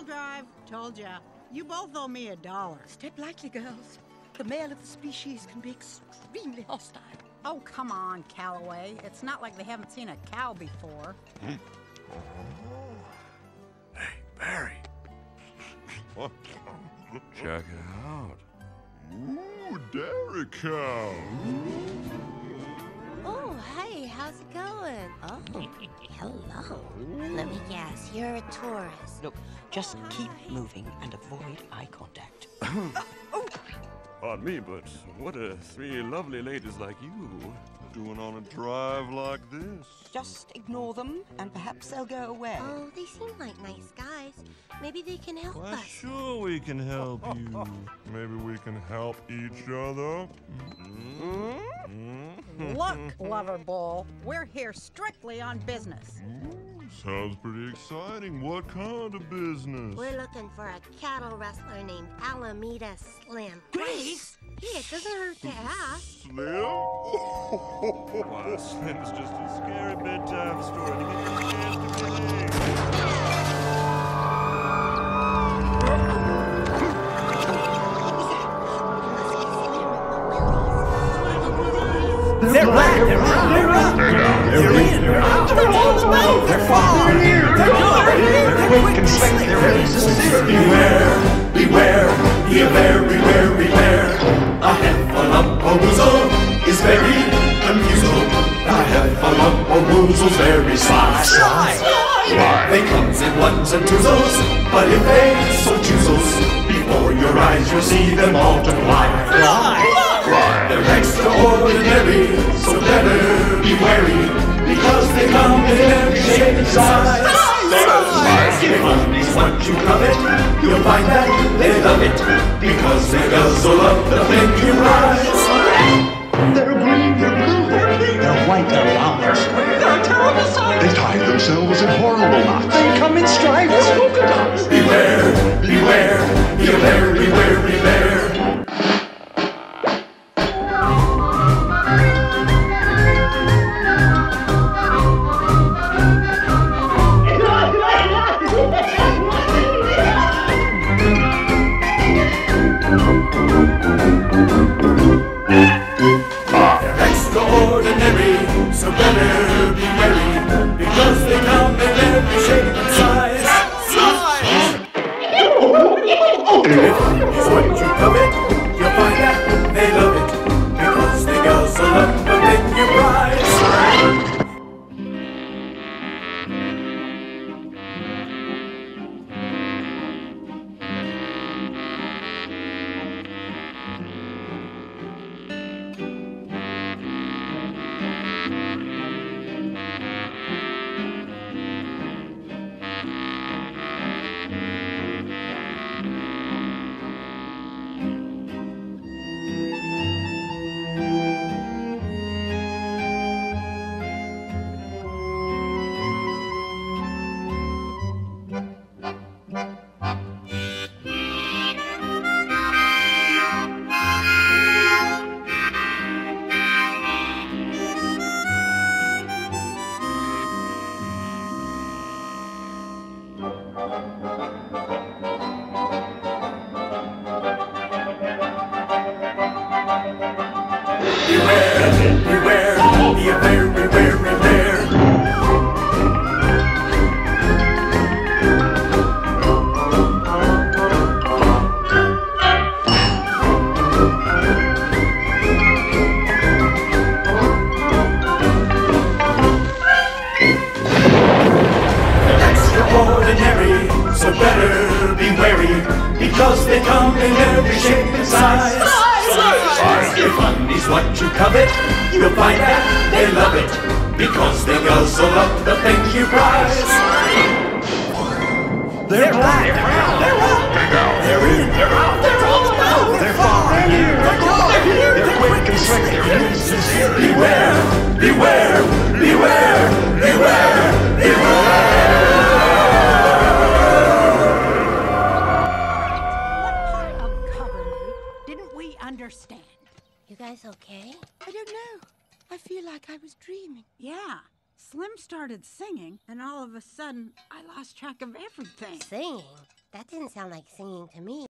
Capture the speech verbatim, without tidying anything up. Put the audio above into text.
drive. Told ya. You both owe me a dollar. Step lightly, girls. The male of the species can be extremely hostile. Oh, come on, Calloway. It's not like they haven't seen a cow before. Mm. Hey, Barry. Check it out. Ooh, dairy cow. Oh, hey, how's it going? Oh, hello. Let me guess, you're a tourist. Look, just keep moving and avoid eye contact. Pardon me, but what are three lovely ladies like you Doing on a drive like this? Just ignore them, and perhaps they'll go away. Oh, they seem like nice guys. Maybe they can help Why, us. sure we can help you. Maybe we can help each other. Mm-hmm. Look, lover bull, we're here strictly on business. Ooh, sounds pretty exciting. What kind of business? We're looking for a cattle wrestler named Alameda Slim. Grace! Yeah, it doesn't hurt to ask. Slim? Why, Slim's just a scary bedtime story to get your chance to behave. They're black, they're round, they're up, they're in, they're out, they're all, they're far, they're near, they're good, they're quick and slick, they're ready to sincere. Beware, beware, be beware, beware. A heffalump or woozle is very unusual. A heffalump or woozle's very sly. Sly, sly. They comes in ones and twozles, but if they so choozles, before your eyes you'll see them multiply. Fly, fly. They're extraordinary, so better be wary, because they come in every shape and size. If money's what you covet, you'll find that they love it, because they guzzle up the thing you prize. They're green, they're blue, they're pink, they're white, they're round, they're square, they're a terrible sight. They tie themselves in horrible knots. They come in stripes, polka dots. Beware, beware, beware, beware, beware. They're extraordinary, so better be wary, because they come in every shape and size. If it's what you covet, you'll find that they love it, because they guzzle up the thing you prize. Beware, beware, beware, beware, beware. They're extraordinary, so better be wary, because they come in every shape and size. If money's what you covet, you'll find that they love it, because they guzzle up the things you prize. They're black, they're round, they're up, they're in, they're out, they're all about, they're far, they're near, they're good, they're here, they're quick and slick, they're ready to sincere. Beware, beware, beware, beware, beware. What part of cover didn't we understand? You guys okay? I don't know. I feel like I was dreaming. Yeah. Slim started singing, and all of a sudden, I lost track of everything. Singing? That didn't sound like singing to me.